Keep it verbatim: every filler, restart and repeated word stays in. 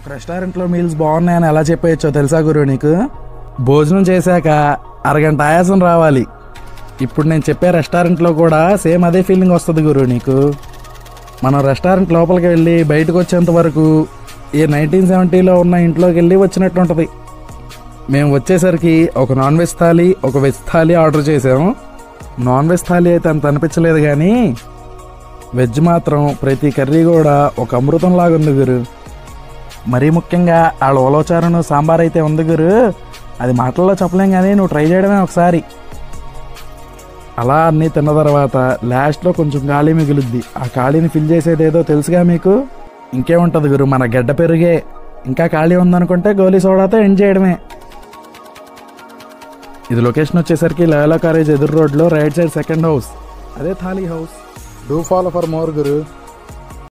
రెస్టారెంట్లో మీల్స్ బాగున్నాయని ఎలా చెప్పేయచ్చో తెలుసా గురు నీకు? భోజనం చేశాక అరగంట ఆయాసం రావాలి. ఇప్పుడు నేను చెప్పే రెస్టారెంట్లో కూడా సేమ్ అదే ఫీలింగ్ వస్తుంది గురు నీకు. మనం రెస్టారెంట్ లోపలికి వెళ్ళి బయటకు వచ్చేంత వరకు ఏ నైన్టీన్ సెవెంటీలో ఉన్న ఇంట్లోకి వెళ్ళి వచ్చినట్టు ఉంటుంది. మేము వచ్చేసరికి ఒక నాన్ వెజ్ థాలీ ఒక వెజ్ థాలీ ఆర్డర్ చేసాము. నాన్ వెజ్ థాలీ అయితే అంత అనిపించలేదు, కానీ వెజ్ మాత్రం ప్రతి కర్రీ కూడా ఒక అమృతం లాగా ఉంది గురు. మరీ ముఖ్యంగా వాళ్ళ ఉలవచారును సాంబార్ అయితే ఉంది గురు, అది మాటల్లో చెప్పలేం, కానీ నువ్వు ట్రై చేయడమే ఒకసారి. అలా అన్నీ తిన్న తర్వాత లాస్ట్లో కొంచెం ఖాళీ మిగులుద్ది. ఆ ఖాళీని ఫిల్ చేసేది ఏదో తెలుసుగా మీకు? ఇంకేముంటుంది గురు, మన గడ్డ పెరిగే. ఇంకా ఖాళీ ఉందనుకుంటే గోలీ సోడాతో ఎండ్ చేయడమే. ఇది లొకేషన్ వచ్చేసరికి లయోలా కాలేజ్ ఎదురు రోడ్లో రైట్ సైడ్ సెకండ్ హౌస్, అదే thali house. Do follow for more Guru.